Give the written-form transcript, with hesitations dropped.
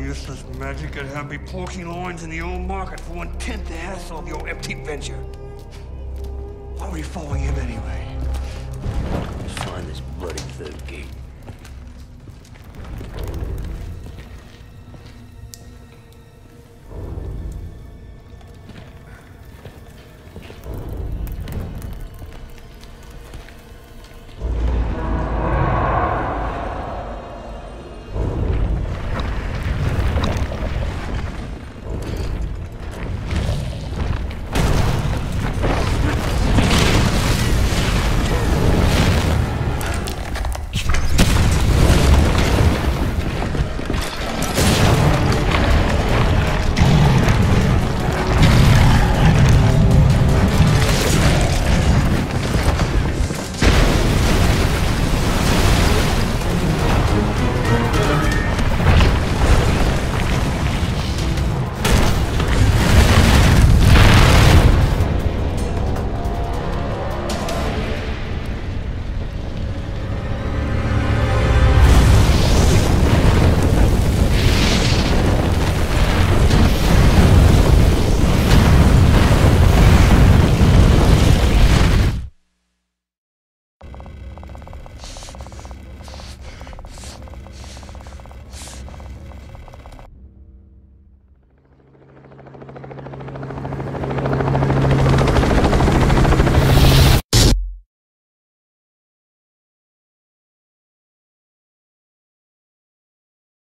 useless magic and have me porking loins in the old market for 1/10 the hassle of your empty venture. Why were you following him anyway? Let's find this bloody third gate.